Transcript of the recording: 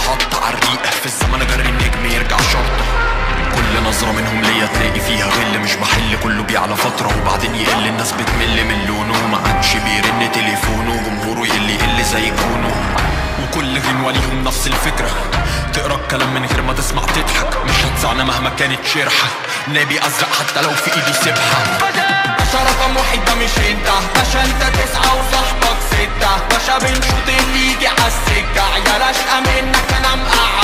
يتحط عالريق في الزمن جري النجم يرجع شرطة. كل نظرة منهم ليا تلاقي فيها غل مش بحل، كله بيعلى فترة وبعدين يقل، الناس بتمل من لونه ما عادش بيرن تليفونه، جمهوره يقل زي كونه. وكل غنوة ليهم نفس الفكرة، تقرا الكلام من غير ما تسمع تضحك، مش هتزعنا مهما كانت شرحة، نبي ازرق حتى لو في ايدي سبحة. باشا رقم واحد ده مش انت، باشا انت 9 وصاحبك 6، باشا بنشوط اللي يجي عالسكة، عيال اشقى منك انا مقعد